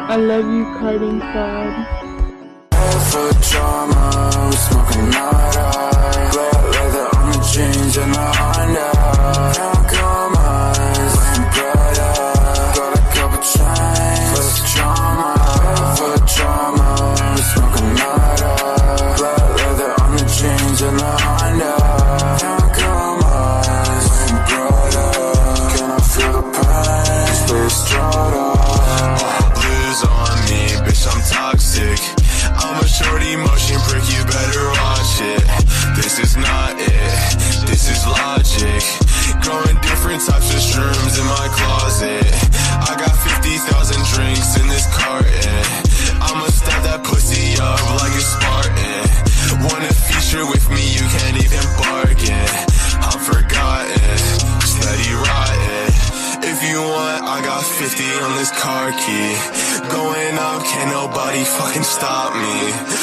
I love you, CardingFraud. For drama, we smoking nada. Black leather on the jeans and the Honda. Can't compromise, wearing Prada. Got a couple chains, plus drama. For drama, we smoking nada. Black leather on the jeans and the Honda. Can't compromise, wearing Prada. Can I feel the pain? Stay strata. On me, bitch, I'm toxic. I'm a shorty motion prick, you better watch it. This is not it, this is logic. Growing different types of shrooms in my closet. I got 50,000 drinks in this carton. I'ma stab that pussy up like a Spartan. Wanna feature with me, you can't even bargain. I'm forgotten, steady rotten. If you want, I got 50 on this car key. Going up, can't nobody fucking stop me.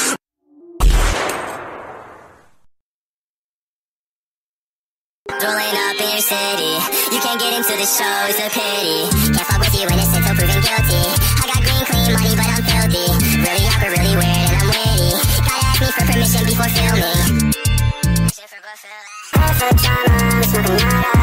Rolling up in your city, you can't get into the show, it's a pity. Can't fuck with you innocent till proven guilty. I got green, clean money, but I'm filthy. Really awkward, really weird, and I'm witty. Gotta ask me for permission before filming. For drama, I'm smoking nada.